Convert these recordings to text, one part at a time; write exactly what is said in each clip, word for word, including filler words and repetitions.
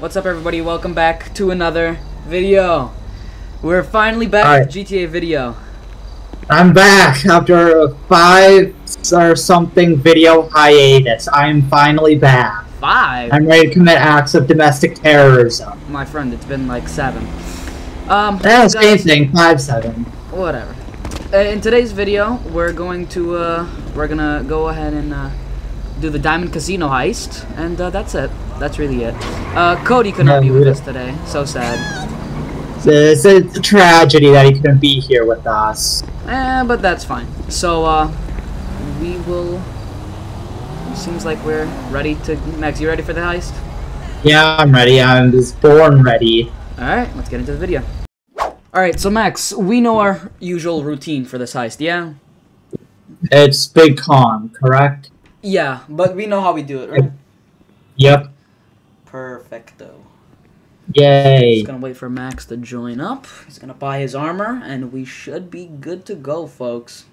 What's up, everybody? Welcome back to another video. We're finally back right. with G T A video. I'm back after a five or something video hiatus. I'm finally back. Five? I'm ready to commit acts of domestic terrorism. My friend, it's been like seven. Um, Yeah, same guys, thing. Five, seven. Whatever. Uh, in today's video, we're going to uh, we're gonna go ahead and uh, do the Diamond Casino heist, and uh, that's it. That's really it. Uh, Cody could not No, be with we- us today. So sad. It's a, it's a tragedy that he couldn't be here with us. Eh, but that's fine. So, uh, we will... Seems like we're ready to... Max, you ready for the heist? Yeah, I'm ready. I'm just born ready. Alright, let's get into the video. Alright, so Max, we know our usual routine for this heist, yeah? It's Big Con, correct? Yeah, but we know how we do it, right? Yep. Perfecto. Yay. Just gonna wait for Max to join up. He's gonna buy his armor, and we should be good to go, folks.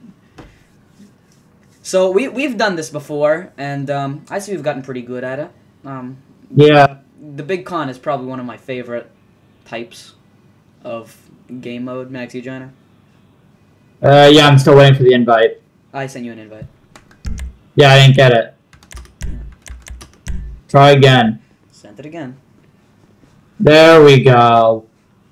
So, we, we've done this before, and um, I see we've gotten pretty good at it. Um, Yeah. The Big Con is probably one of my favorite types of game mode. Max, you joiner? Uh, yeah, I'm still waiting for the invite. I sent you an invite. Yeah, I didn't get it. Try again. Sent it again. There we go.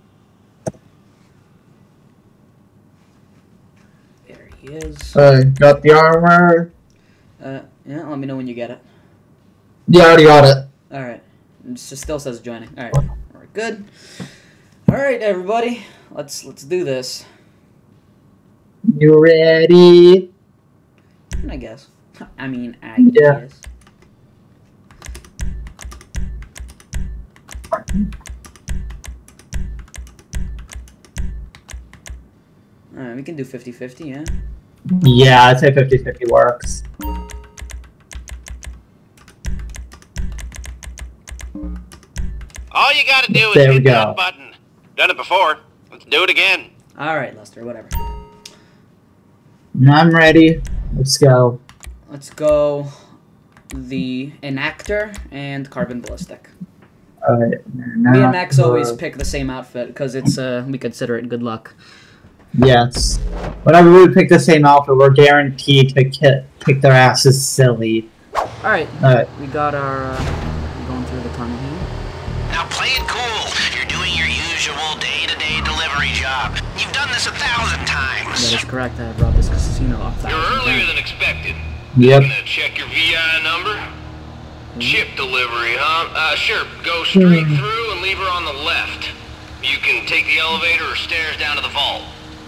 There he is. Uh, got the armor. Uh, yeah, let me know when you get it. Yeah, I already got it. Alright. It just still says joining. Alright. Alright, good. Alright, everybody. Let's let's do this. You ready? I guess. I mean, I Yeah. guess. Alright, we can do fifty fifty, yeah? Yeah, I'd say fifty fifty works. All you gotta do is There we hit go. that button. Done it before. Let's do it again. Alright, Lester, whatever. I'm ready. Let's go. Let's go the Enactor and Carbon Ballistic. Alright. Me and Max always pick the same outfit because it's uh we consider it good luck. Yes. Whenever we pick the same outfit, we're guaranteed to ki kick their asses silly. Alright, Alright. we got our uh, going through the tunnel here. Now play it cool. You're doing your usual day-to-day delivery job. You've done this a thousand times. That is correct. I brought this casino off that. You're earlier than expected. Yep. Gonna check your V I number. Chip delivery, huh? Uh, sure. Go straight through and leave her on the left. You can take the elevator or stairs down to the vault.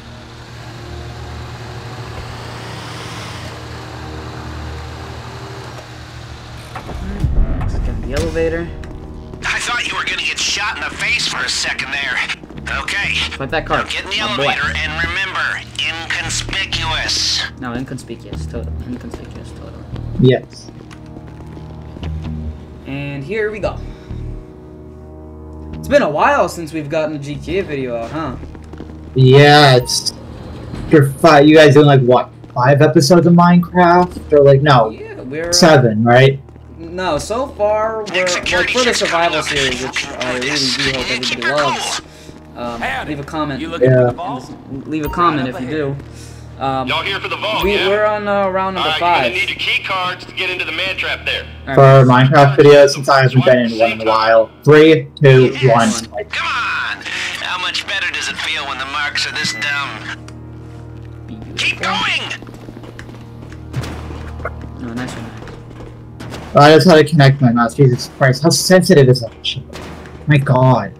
Let's get the elevator. I thought you were gonna get shot in the face for a second there. Okay. Like that car. Now get in the My boy. elevator and remember, inconspicuous. No, inconspicuous. Total. Inconspicuous. Total. Yes. And here we go. It's been a while since we've gotten a G T A video out, huh? Yeah, it's... You're five, you guys doing like, what, five episodes of Minecraft? Or like, no, Yeah, we're... seven, right? No, so far, we're, like, for the survival series, which I really do hope everybody loves. Um, leave a comment. You looking Yeah. for the ball? Leave a comment if you do. Um, Y'all here for the vault, we, yeah? we're on uh, round number Alright, you're five. gonna need your key cards to get into the man trap there. All For right. Minecraft videos, since I haven't been in one in a while. Three, two, one. Come on! How much better does it feel when the marks are this dumb? Keep going! No, nice one. I just had to connect my mouse. Jesus Christ, how sensitive is that shit? My god.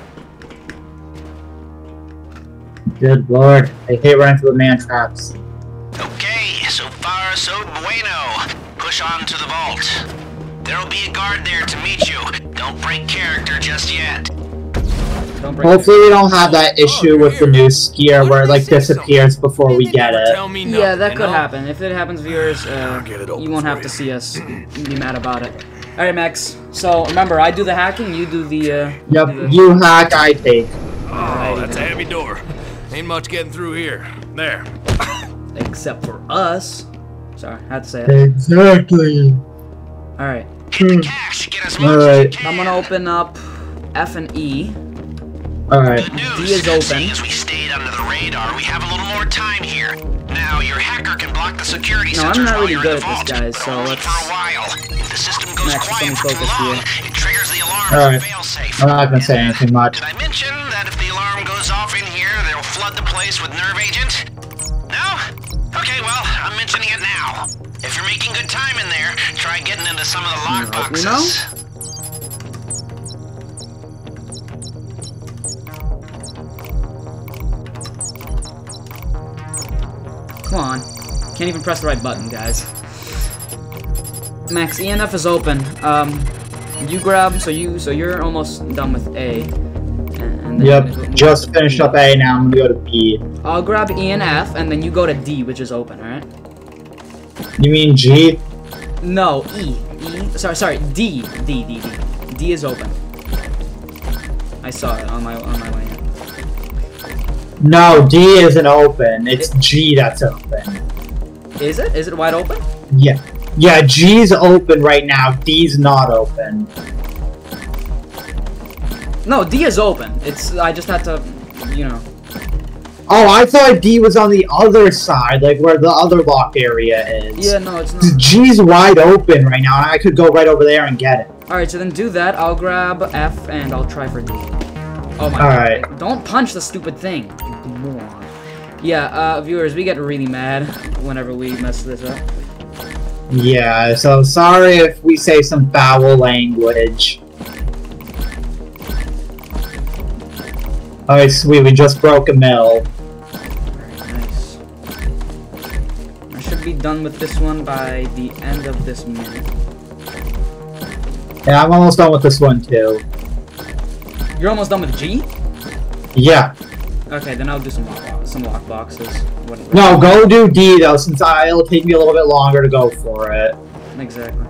Good lord. I hate running through the man traps. Okay, so far so bueno. Push on to the vault. There'll be a guard there to meet you. Don't break character just yet. Don't break Hopefully we don't have that issue with the new skier where it like disappears before we get it. Tell me it. nothing, Yeah, that you could know? happen. If it happens, viewers, uh, I'll get it open you won't for have you. to see us be mad about it. All right, Max. So remember, I do the hacking, you do the. Uh, Yep, do the- you hack, I take. Oh, that's a heavy door. Ain't much getting through here. There. Except for us. Sorry, I had to say it. Exactly. All right. Hit the cash, get as much Alright. as you I'm can. gonna open up F and E. Alright. Good news. D is open. Seeing as we stayed under the radar, we have a little more time here. Now, your hacker can block the security No, I'm sensors not while really you're good in the at this, vault, guys, but so only let's- for a while. If the system goes Max, quiet let me for too focus long, here. it triggers the alarm All as a right. failsafe. I'm not gonna say And, uh, anything much. Did I mention that if the alarm goes off in here, they'll flood the place with nerve agent? No? Okay, well, I'm mentioning it now. If you're making good time in there, try getting into some of the lock No, boxes. no? Come on. Can't even press the right button, guys. Max, E N F is open. Um, you grab, so you, so you're almost done with A. And then you're gonna go- Yep, just finished up A, now I'm gonna go to B. I'll grab E and F, and then you go to D, which is open, alright? You mean G? No, E. E. Sorry, sorry, D. D, D, D. D is open. I saw it on my on my way in. No, D isn't open. It's G that's open. Is it? Is it wide open? Yeah. Yeah, G's open right now, D's not open. No, D is open. It's I just had to, you know. Oh, I thought D was on the other side, like where the other lock area is. Yeah, no, it's not. G's wide open right now, and I could go right over there and get it. All right, so then do that. I'll grab F and I'll try for D. Oh my All god! right. Don't punch the stupid thing, you moron. Yeah, uh, viewers, we get really mad whenever we mess this up. Yeah, so sorry if we say some foul language. Alright, sweet, we just broke a mill. Very nice. I should be done with this one by the end of this minute. Yeah, I'm almost done with this one too. You're almost done with G? Yeah. Okay, then I'll do some lock, some lock boxes. What, what- No, go do D though, since I, it'll take me a little bit longer to go for it. Exactly.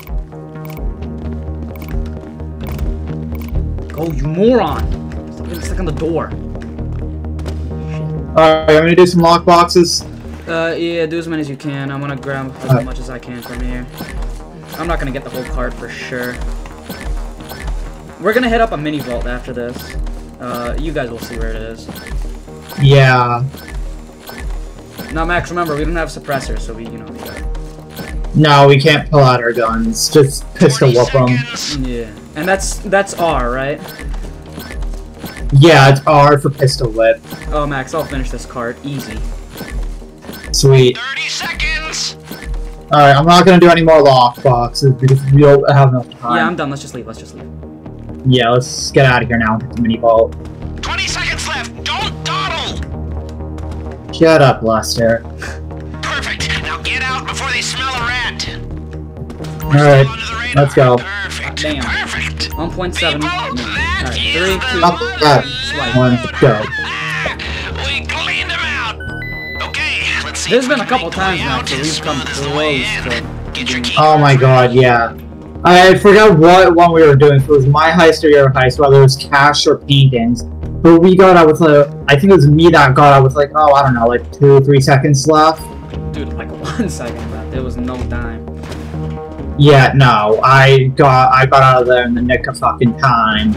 Go, you moron! Stop getting stuck on the door. Alright, I'm gonna do some lock boxes. Uh, yeah, do as many as you can. I'm gonna grab as Alright. much as I can from here. I'm not gonna get the whole cart for sure. We're gonna hit up a mini vault after this. Uh, you guys will see where it is. Yeah. Now, Max, remember, we don't have suppressors, so we, you know, we gotta... No, we can't pull out our guns. Just pistol forty whoop them. seconds. Yeah. And that's, that's R, right? Yeah, it's R for pistol whip. Oh, Max, I'll finish this cart. Easy. Sweet. thirty seconds. Alright, I'm not gonna do any more lock boxes because we don't have enough time. Yeah, I'm done. Let's just leave. Let's just leave. Yeah, let's get out of here now and hit the mini vault. twenty seconds left. Don't dawdle. Shut up, Lester. Perfect. Now get out before they smell a rat. Alright, let's go. Perfect. Damn. Perfect. one point seven. People, Alright, that three, is two, the Up that swipe. one, let's go. Ah, we cleaned them out. Okay, let's see. There's if been we a couple can make times the way now out that as we've come smooth as the way close in. to Get your key. Oh my god, yeah. I forgot what one we were doing. If it was my heist or your heist, whether it was cash or paintings. But we got out with like, I think it was me that got out with like, oh, I don't know, like two, three seconds left. Dude, like one second left. There was no time. Yeah, no, I got, I got out of there in the nick of fucking time.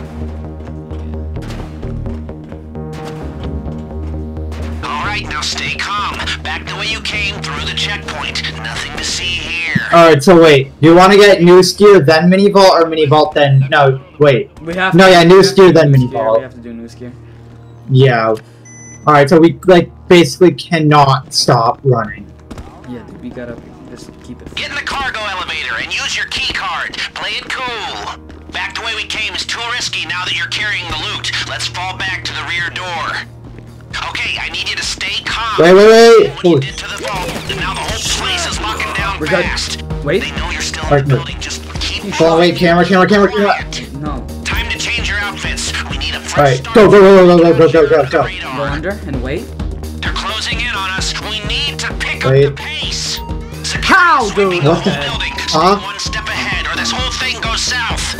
All right, now stay calm. Back the way you came through the checkpoint. Nothing to see here. Alright, so wait, do you want to get new gear then mini vault or mini vault then? No, wait. We have No, to, yeah, we new have to skill, do then new mini skill. vault. We have to do new skill. Yeah. Alright, so we, like, basically cannot stop running. Yeah, dude, we gotta just keep it. Get in the cargo elevator and use your key card. Play it cool. Back the way we came is too risky now that you're carrying the loot. Let's fall back to the rear door. Okay, I need you to stay calm. Wait, wait, wait! When you did to the vault, and now the whole place is locking down We're good. fast. Wait. They know you're still Alright, in the no. building. Just keep Hold on, wait, camera, camera, camera, camera! quiet. No. Time to change your outfits. We need a fresh Alright, start. go, go, go, go, go, go, go, go, go. Radar. Go under and wait. They're closing in on us. We need to pick Wait. up the pace. Security How, sweeping dude? the What the- whole building. Huh? Stay one step ahead, or this whole thing goes south.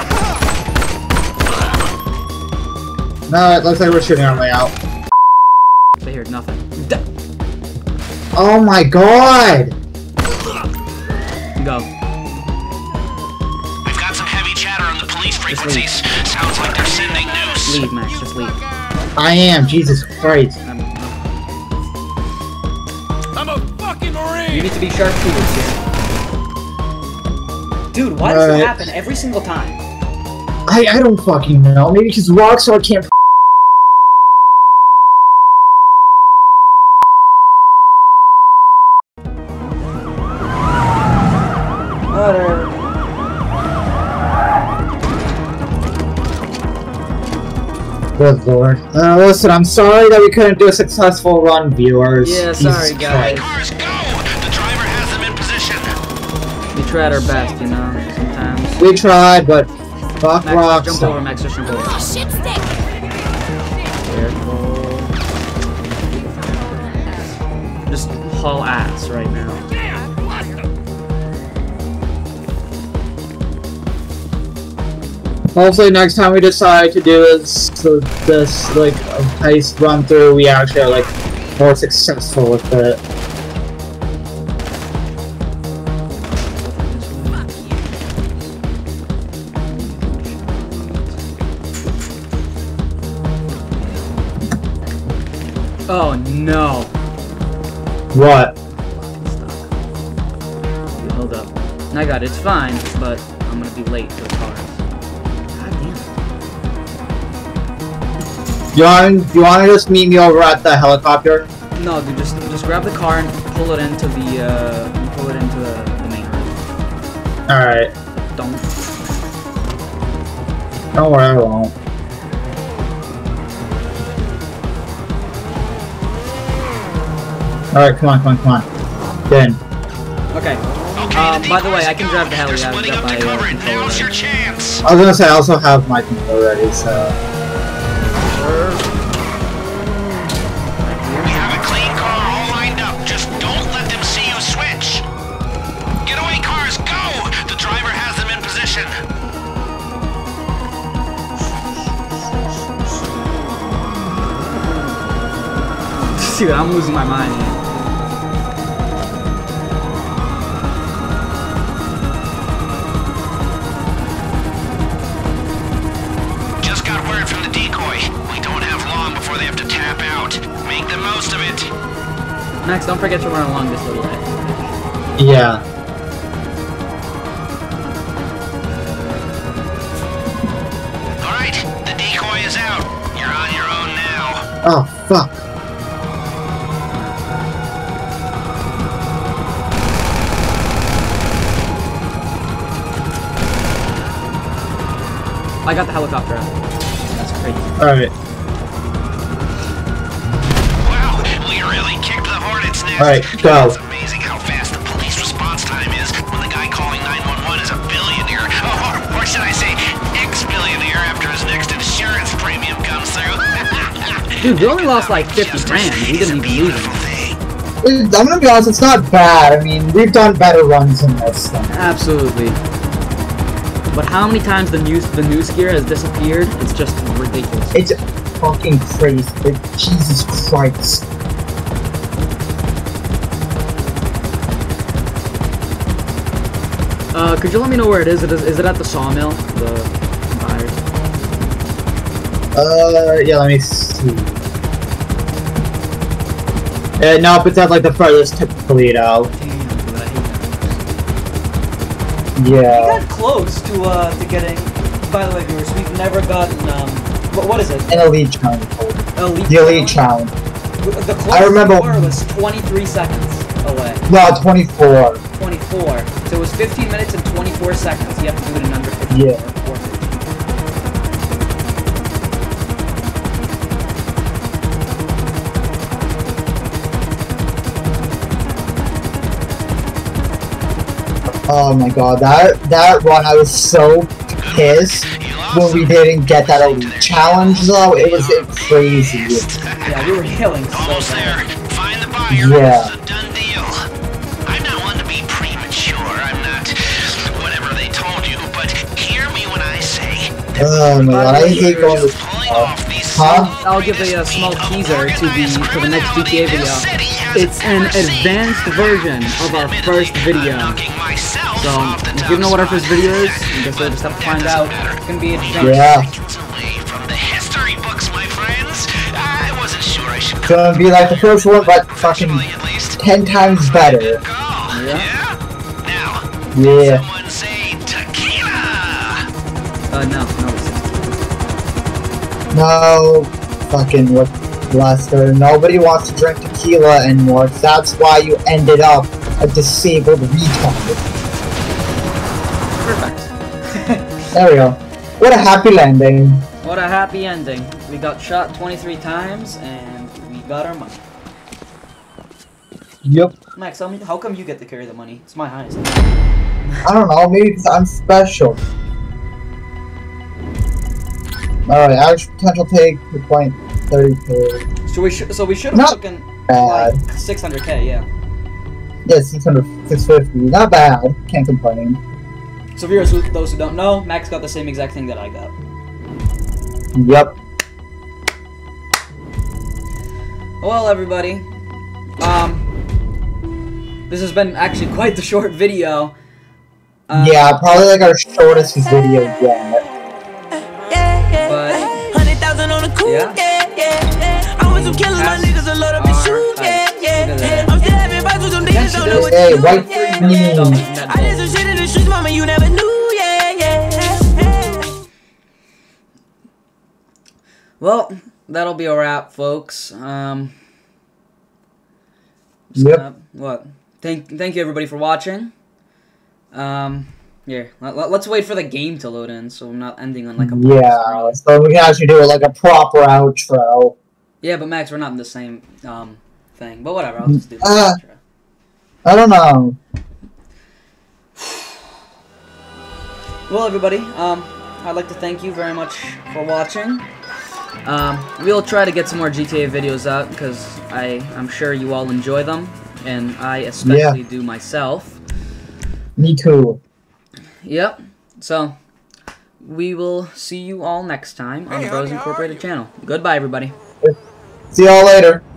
No, it looks like we're shooting our way out. They heard nothing. D Oh my god! Go. We've got some heavy chatter on the police frequencies. Sounds like they're sending news. Leave, Max. Just leave. I am. Jesus Christ. I'm, I'm a fucking Marine! you need to be sharpshooters here. Dude, why does Alright. it happen every single time? I I don't fucking know. Maybe because Rockstar can't. Whatever. Good lord. Uh, listen, I'm sorry that we couldn't do a successful run, viewers. Yeah, Jesus sorry, guys. Cars, go! The driver has them in position. We tried our best, you know, sometimes. We tried, but fuck Max, just jump over, Rockstar. Max, just jump over. Oh, shit stick! Careful. Just haul ass right now. Hopefully next time we decide to do this, so this like a heist run through, we actually are like more successful with it. Oh no. What? You hold up. I got it, it's fine, but I'm gonna be late for the cars. God damn You want you want to just meet me over at the helicopter? it. No, dude, just just grab the car and pull it into the uh pull it into the, the main road. All right. Don't. Don't worry, I won't. All right, come on, come on, come on. Get in. Okay. Okay, Um, the by the way, decoys I can are drive the gone. heli. They're I've splitting got up my to uh, cover it. controller Now's your ready. chance. I was gonna say I also have my control ready, so. We have a clean car all lined up. Just don't let them see you switch. Getaway cars, go! The driver has them in position. Dude, I'm losing my mind here. Just got word from the decoy. We don't have long before they have to tap out. Make the most of it. Max, don't forget to run along this little edge. Yeah. All right, the decoy is out. You're on your own now. Oh fuck. I got the helicopter out. That's crazy. All right. Wow, we really kicked the hornet's nest. All right, go. It's amazing how fast the police response time is when the guy calling nine one one is a billionaire. Or, or should I say, ex-billionaire after his next insurance premium comes through. Dude, we only lost like fifty grand. We didn't even lose Beautiful anything. thing. I'm gonna be honest, it's not bad. I mean, we've done better runs than this thing. Absolutely. But how many times the news the news gear has disappeared? It's just ridiculous. It's fucking crazy. Like, Jesus Christ. Uh, could you let me know where it is? It is, is it at the sawmill? The buyers. Uh, yeah, let me see. Uh, nope, it's at like the furthest tip of Toledo. Damn, dude, I hate that. Yeah. We got close to uh to getting. By the way, viewers, we've never gotten um. What, what is it? An elite challenge. Elite. The elite challenge. The closest I remember- we were was twenty-three seconds away. No, twenty-four. twenty-four. So it was fifteen minutes and twenty-four seconds. You have to do it in under fifteen. Yeah. Or fifteen. Oh my god, that that run, I was so pissed when we didn't get that elite challenge though. It was crazy. Yeah, we were healing so Almost there. bad. Find the buyer. Yeah. It's a done deal. I'm not one to be premature. I'm not whatever they told you, but hear me when I say Oh my god, I hate going to pulling off these Huh? I'll give a, uh, small teaser to the to the next G T A video. it's an advanced version of our first video. So, if you don't know what our first video is, I guess we'll just have to find out. It's gonna be advanced. Yeah. It's gonna be like the first one, but fucking ten times better. Yeah. Yeah. Someone say tequila. Uh, no, no. It's No, fucking what, Lester? Nobody wants to drink tequila anymore. That's why you ended up a disabled retard. perfect. There we go. What a happy landing. What a happy ending. We got shot twenty-three times and we got our money. Yep. Max, tell me, how come you get to carry the money? It's my heist. I don't know, maybe because I'm special. Alright, average potential take two point three two. So we should, so we should have Not taken bad. like six hundred K, yeah. Yeah, six hundred, six fifty. Not bad. Can't complain. So viewers, who, those who don't know, Max got the same exact thing that I got. Yep. Well, everybody, um, this has been actually quite the short video. Um, Yeah, probably like our shortest video yet. But yeah. I want some killers, my niggas a load up and shoot. Yeah, yeah. I'm still having fights with some niggas, don't know what Hey, to do. right I did some shit in the streets, mama, you never knew. Yeah, yeah. Well, that'll be a wrap, folks. Um, just Yep. gonna- what? Thank, thank you everybody for watching. Um, here, let, let, let's wait for the game to load in, so I'm not ending on like a Yeah, so we can actually do it like a proper outro. Yeah, but Max, we're not in the same um thing. But whatever, I'll just do the Uh, outro. I don't know. Well, everybody, um, I'd like to thank you very much for watching. Um, we'll try to get some more G T A videos out because I I'm sure you all enjoy them, and I especially do myself. Me too. Yep. So we will see you all next time on Hey, the Bros honey, how are Incorporated you? channel. Goodbye, everybody. See y'all later.